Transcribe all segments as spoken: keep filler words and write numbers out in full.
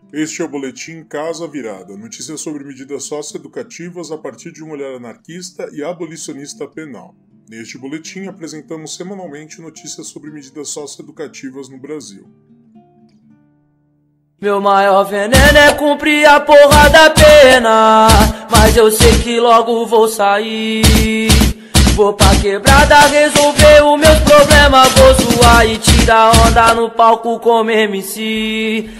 Este é o Boletim Casa Virada, notícias sobre medidas socioeducativas a partir de um olhar anarquista e abolicionista penal. Neste boletim apresentamos semanalmente notícias sobre medidas socioeducativas no Brasil. Meu maior veneno é cumprir a porra da pena, mas eu sei que logo vou sair. Vou pra quebrada resolver os meus problemas, vou zoar e tirar onda no palco como M C.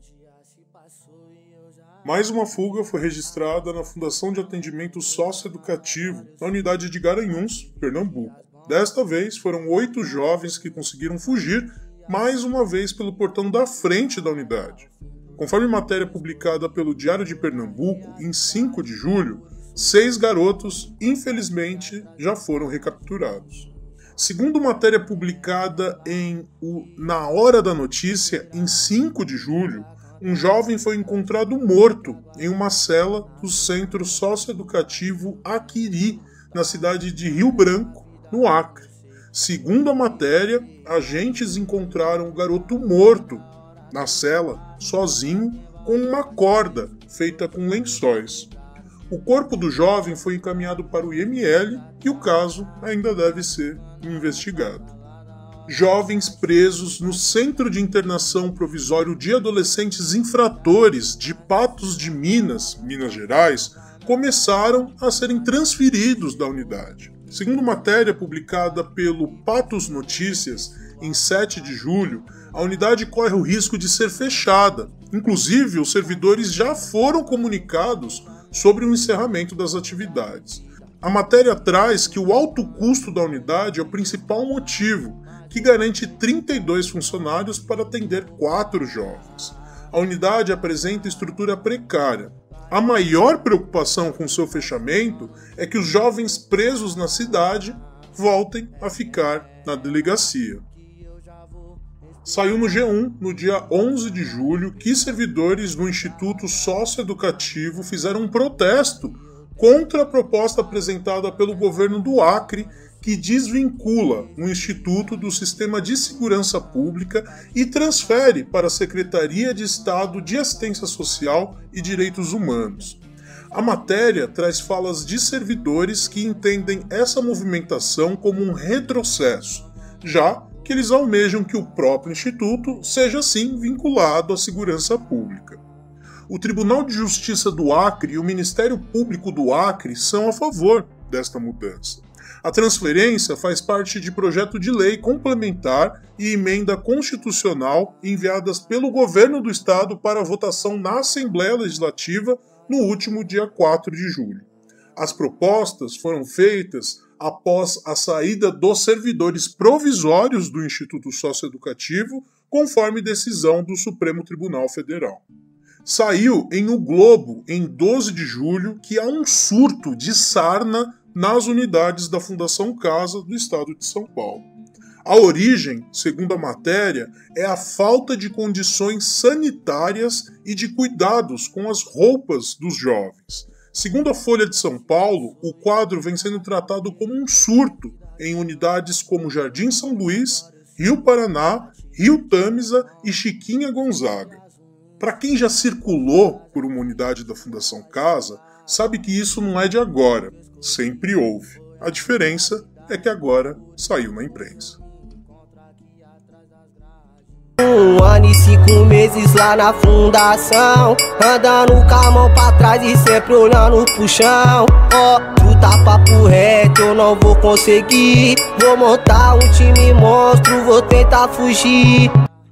Mais uma fuga foi registrada na Fundação de Atendimento Socioeducativo, na unidade de Garanhuns, Pernambuco. Desta vez, foram oito jovens que conseguiram fugir, mais uma vez pelo portão da frente da unidade. Conforme matéria publicada pelo Diário de Pernambuco, em cinco de julho, seis garotos, infelizmente, já foram recapturados. Segundo matéria publicada em o Na Hora da Notícia, em cinco de julho, um jovem foi encontrado morto em uma cela do Centro Socioeducativo Aquiri, na cidade de Rio Branco, no Acre. Segundo a matéria, agentes encontraram o garoto morto na cela, sozinho, com uma corda feita com lençóis. O corpo do jovem foi encaminhado para o I M L e o caso ainda deve ser investigado. Jovens presos no Centro de Internação Provisório de Adolescentes Infratores de Patos de Minas, Minas Gerais, começaram a serem transferidos da unidade. Segundo matéria publicada pelo Patos Notícias, em sete de julho, a unidade corre o risco de ser fechada. Inclusive, os servidores já foram comunicados sobre o encerramento das atividades. A matéria traz que o alto custo da unidade é o principal motivo, que garante trinta e dois funcionários para atender quatro jovens. A unidade apresenta estrutura precária. A maior preocupação com seu fechamento é que os jovens presos na cidade voltem a ficar na delegacia. Saiu no G um, no dia onze de julho, que servidores do Instituto Socioeducativo fizeram um protesto contra a proposta apresentada pelo governo do Acre, que desvincula o Instituto do Sistema de Segurança Pública e transfere para a Secretaria de Estado de Assistência Social e Direitos Humanos. A matéria traz falas de servidores que entendem essa movimentação como um retrocesso, já que eles almejam que o próprio Instituto seja assim vinculado à segurança pública. O Tribunal de Justiça do Acre e o Ministério Público do Acre são a favor desta mudança. A transferência faz parte de projeto de lei complementar e emenda constitucional enviadas pelo governo do estado para votação na Assembleia Legislativa no último dia quatro de julho. As propostas foram feitas após a saída dos servidores provisórios do Instituto Socioeducativo, conforme decisão do Supremo Tribunal Federal. Saiu em O Globo, em doze de julho, que há um surto de sarna nas unidades da Fundação Casa do estado de São Paulo. A origem, segundo a matéria, é a falta de condições sanitárias e de cuidados com as roupas dos jovens. Segundo a Folha de São Paulo, o quadro vem sendo tratado como um surto em unidades como Jardim São Luís, Rio Paraná, Rio Tâmisa e Chiquinha Gonzaga. Para quem já circulou por uma unidade da Fundação Casa, sabe que isso não é de agora, sempre houve. A diferença é que agora saiu na imprensa. Um ano e cinco meses lá na fundação, andando com a mão pra trás e sempre olhando pro chão. Ó, oh, tu tá papo reto, eu não vou conseguir. Vou montar um time monstro, vou tentar fugir.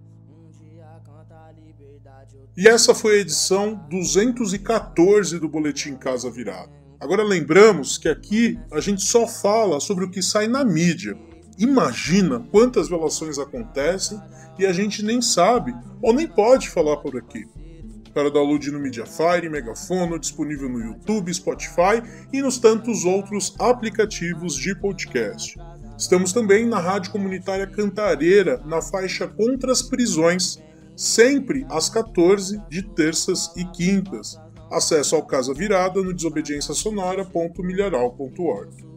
E essa foi a edição duzentos e quatorze do Boletim Casa Virada. Agora lembramos que aqui a gente só fala sobre o que sai na mídia. Imagina quantas violações acontecem e a gente nem sabe ou nem pode falar por aqui. Para download no Mediafire, Megafono, disponível no YouTube, Spotify e nos tantos outros aplicativos de podcast. Estamos também na Rádio Comunitária Cantareira, na faixa Contra as Prisões, sempre às quatorze, de terças e quintas. Acesso ao Casa Virada no desobediência sonora ponto milharal ponto org.